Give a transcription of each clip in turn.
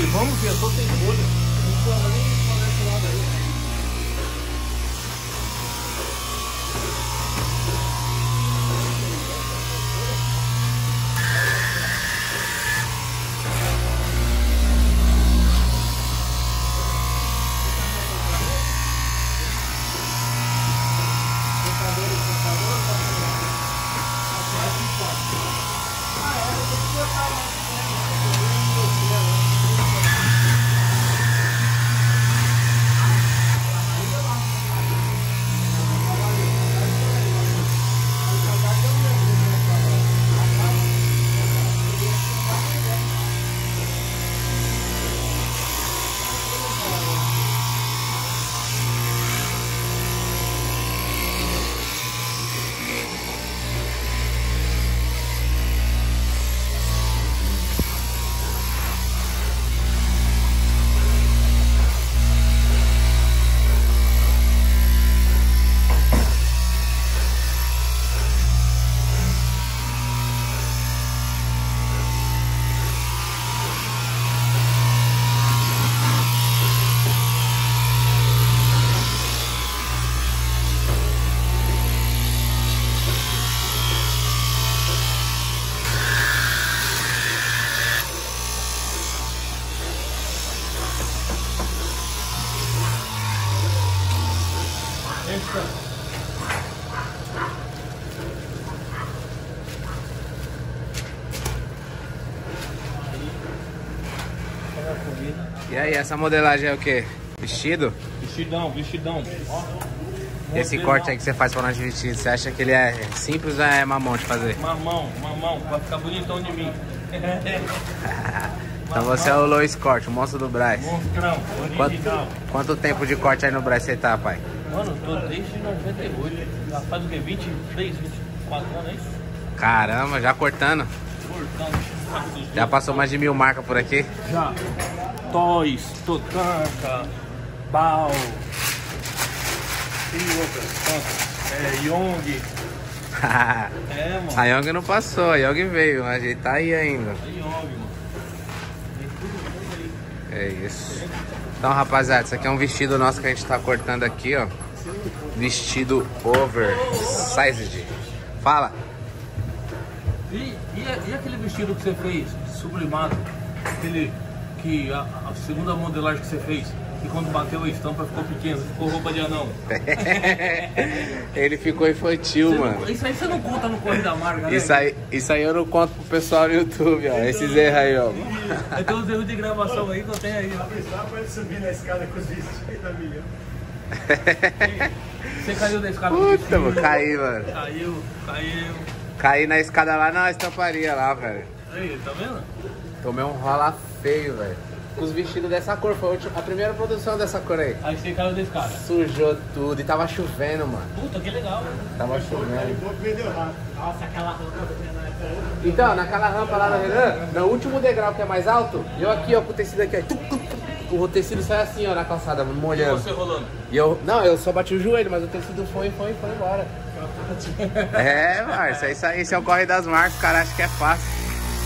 falei, vamos ver, eu tô sem folha. Não precisa nem fazer esse lado aí. E aí, essa modelagem é o quê? Vestido? Vestidão. Esse corte aí que você faz pra nós de vestido, você acha que ele é simples ou é mamão de fazer? Mamão, vai ficar bonitão de mim. Então você é o Lois Corte, o monstro do Brás. Monstrão, original. Quanto tempo de corte aí no Brás você tá, pai? Mano, eu tô desde 98. Já faz o quê? 23, 24 anos, é isso? Caramba, já cortando? Cortando. Já passou mais de 1000 marcas por aqui? Já. Toys, Totanka, Bal. E outras. Yong. Mano. A Yong não passou, a Yong veio, mas ele tá aí ainda. Yong, mano. É isso. Então, rapaziada, isso aqui é um vestido nosso que a gente tá cortando aqui, ó. Vestido oversized. Fala. E aquele vestido que você fez, sublimado? Aquele que a segunda modelagem que você fez, que quando bateu a estampa ficou pequeno, ficou roupa de anão. Ele ficou infantil, mano. Isso aí você não conta no Corre da Marca, né? Isso aí eu não conto pro pessoal no YouTube, ó. Esses erros aí, ó. Tem uns erros de gravação aí que eu tenho aí, ó. Só pode subir na escada com os vestidos da milhão. Você caiu da escada? Puta, mano, caí, mano. Caiu. Caí na escada lá na estamparia lá, velho. Aí, tá vendo? Tomei um rola feio, velho. Com os vestidos dessa cor, foi a primeira produção dessa cor aí. Aí você caiu da escada. Sujou tudo e tava chovendo, mano. Puta, que legal, né? Tava chovendo. Nossa, aquela rampa. Então, naquela rampa lá no Renan, no último degrau que é mais alto, eu aqui, ó, com o tecido aqui, ó. O tecido sai assim, ó, na calçada, molhando. E você rolando? E eu só bati o joelho, mas o tecido foi embora. É, Márcio, isso aí, esse é o corre das marcas, o cara acha que é fácil.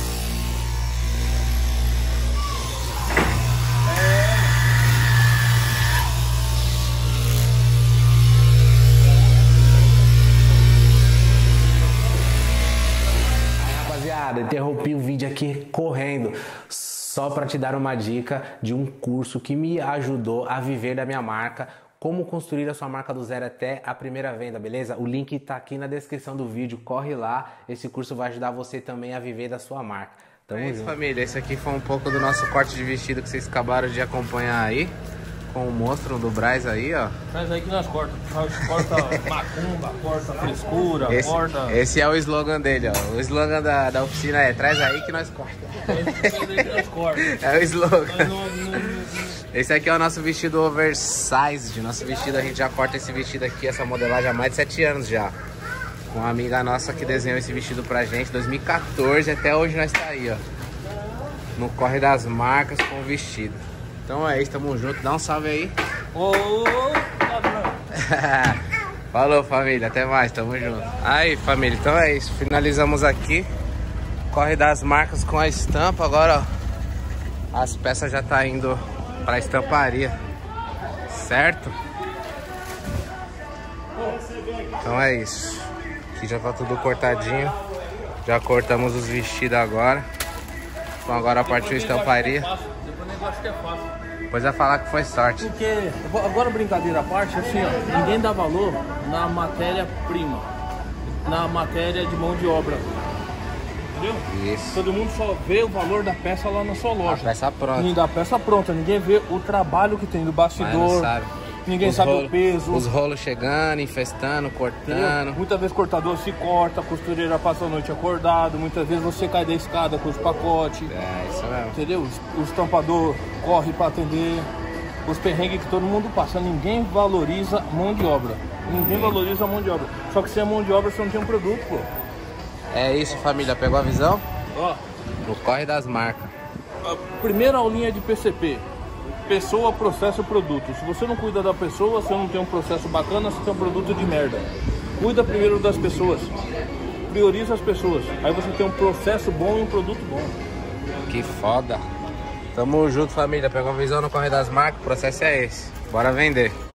Rapaziada, interrompi o vídeo aqui correndo só para te dar uma dica de um curso que me ajudou a viver da minha marca. Como construir a sua marca do zero até a primeira venda, beleza? O link tá aqui na descrição do vídeo, corre lá. Esse curso vai ajudar você também a viver da sua marca. Tamo junto. Família, esse aqui foi um pouco do nosso corte de vestido que vocês acabaram de acompanhar aí. Com o monstro do Brás aí, ó. Traz aí que nós corta. Corta macumba, corta frescura, corta... Esse é o slogan dele, ó. O slogan da oficina é: traz aí que nós corta. É o slogan. Esse aqui é o nosso vestido oversized. Nosso vestido, a gente já corta esse vestido aqui, essa modelagem há mais de 7 anos já. Com uma amiga nossa que desenhou esse vestido pra gente, 2014, até hoje nós tá aí, ó. No corre das marcas com o vestido. Então é isso, tamo junto, dá um salve aí. Falou, família, até mais, tamo junto. Aí, família, então é isso, finalizamos aqui. Corre das marcas com a estampa, agora, ó. as peças já tá indo pra estamparia, certo? Então é isso. Aqui já tá tudo cortadinho. Já cortamos os vestidos agora. Então agora partiu a estamparia. Depois o negócio que é fácil. Depois vai falar que foi sorte. Porque, agora brincadeira à parte, assim, ó, ninguém dá valor na matéria-prima, na matéria de mão de obra. Entendeu? Isso. Todo mundo só vê o valor da peça lá na sua loja. A peça pronta. Da peça pronta, ninguém vê o trabalho que tem do bastidor. Ninguém sabe o peso. Os rolos chegando, infestando, cortando. Entendeu? Muitas vezes o cortador se corta, a costureira passa a noite acordado, muitas vezes você cai da escada com os pacotes. É, isso mesmo. Entendeu? O estampador corre para atender. Os perrengues que todo mundo passa. Ninguém valoriza mão de obra. Ninguém valoriza a mão de obra. Só que sem a mão de obra você não tem um produto, pô. É isso, família. Pegou a visão? Ó, No corre das marcas. a primeira aulinha de PCP. Pessoa, processo, produto. Se você não cuida da pessoa, você não tem um processo bacana, você tem um produto de merda. Cuida primeiro das pessoas. Prioriza as pessoas. Aí você tem um processo bom e um produto bom. Que foda. Tamo junto, família. Pegou a visão no corre das marcas. O processo é esse. Bora vender.